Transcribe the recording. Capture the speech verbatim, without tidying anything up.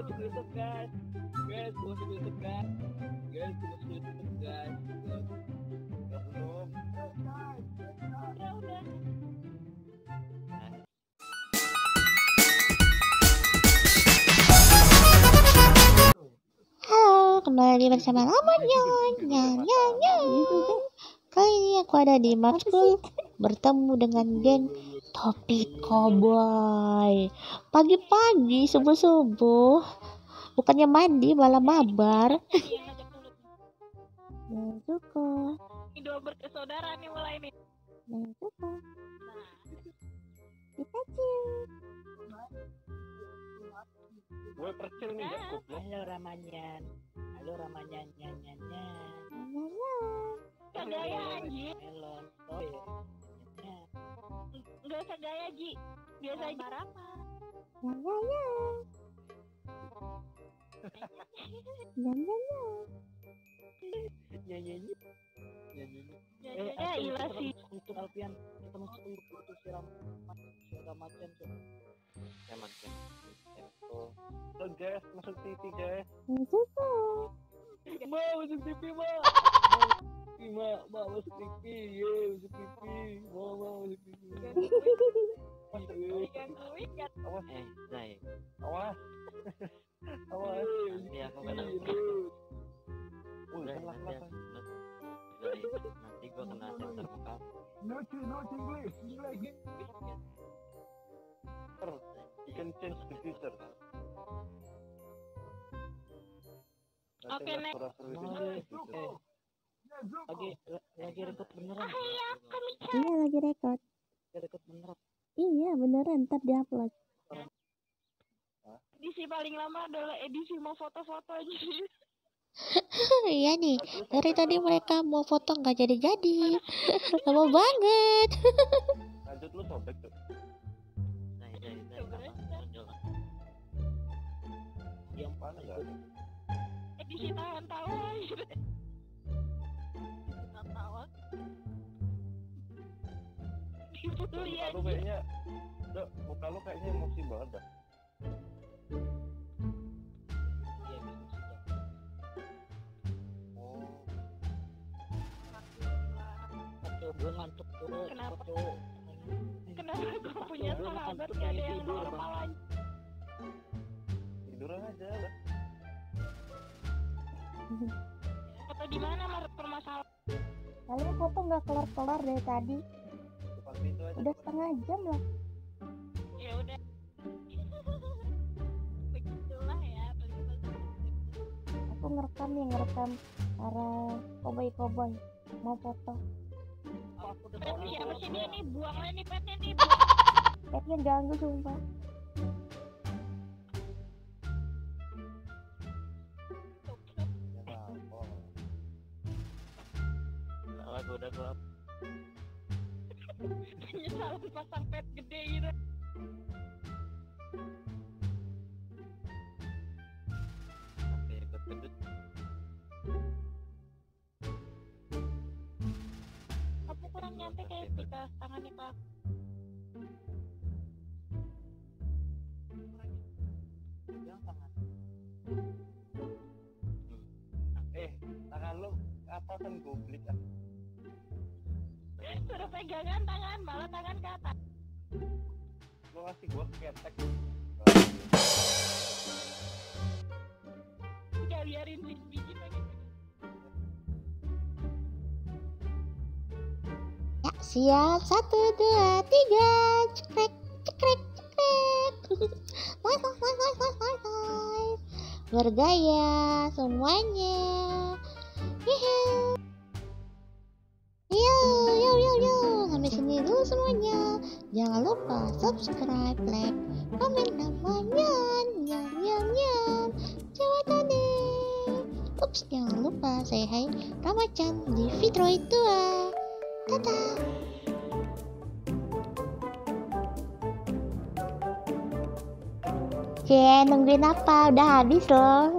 masuk guys. Guys, gue masuk YouTube guys. Guys, gue masuk YouTube guys. Udah belum? Udah, udah. Halo, kembali bersama Lamonnya. Nya nya nya. Kali ini aku ada di map school bertemu dengan geng Topik Cowboy. Pagi-pagi, subuh-subuh, bukannya mandi malah mabar. Nah, cukup. Ini dua bersaudara nih mulai nih. Nah, cukup. Pikachu. Gue percil nih ya. Halo Ramanyan. Halo Ramanyan nyan nyan nyan. Nya nya. Gak gaya Ji. Melon. Oh ya. Gak usah gaya Ji. Biasa aja. Apa? Nya nya nya. Nya nya nya. Nyanyi. Nyanyi. Ya ilah sih. Untuk Alfian kita masuk untuk siram siram macan tuh. Ya macan. Halo guys, masuk T V guys. Nah, cukup. Ma, masuk T V ma. Ma, ma masuk T V. Ye, masuk T V. Ma, ma masuk T V. Gangguin kan? Awas, Eh, Zai. awas. Awas. Nanti aku kena. Wih, Zai, kelas nanti kelas. aku- Zai, nanti gua kena sensor muka. No, no English. English. You can change the future. Oke, next. Eh, lagi lagi record beneran. Iya, lagi record. Lagi record beneran. Iya, beneran, ntar diupload. Edisi paling lama adalah edisi mau foto-foto aja. Iya nih, dari tadi mereka mau foto nggak jadi-jadi. Lama banget. Lanjut lu sobek tuh. Zai, Zai, Zai, apa? Tonjol. Yang mana enggak ada? Edisi tahan-tawa aja. Tahan-tawa. Dibully aja. Lu kayaknya, Dok, muka lu kayaknya emosi banget dah. Iya, bisa sudah. Oh. Aduh, gue ngantuk tuh. Kenapa? Tuh. Kenapa gue punya sahabat gak ada yang normal aja? Tidur aja lah. Foto di mana mar permasalahan? Kalian foto nggak kelar-kelar dari tadi. Seperti itu aja. Udah setengah jam lah. Ya udah. Begitulah ya. Aku ngerekam nih, ngerekam para cowboy-cowboy mau foto. Aku udah Pet siapa sih dia nih? Buanglah nih petnya nih. Petnya ganggu sumpah. Aku udah gelap. Penyesalan pasang pet gede gitu. Sampai ikut gendut. Kamu kurang nyampe kayak kita tangannya pak. Jangan tangan. Eh, tangan lu ke atasan goblik ah. Suruh pegangan tangan, malah tangan ke atas. Lu ngasih gua ketek. Udah biarin si biji pengen. Ya, siap. Satu, dua, tiga. Cekrek, cekrek, cekrek. Live, live, live, live, live, live, live. Bergaya semuanya. Hehe. Yo, yo, yo, yo. Sampai sini dulu semuanya. Jangan lupa subscribe, like, komen namanya. Nyam, nyam, nyam. Coba deh. Ups, jangan lupa say hi Rama-chan di Fitroid dua. Dadah. Cie, nungguin apa? Udah habis loh.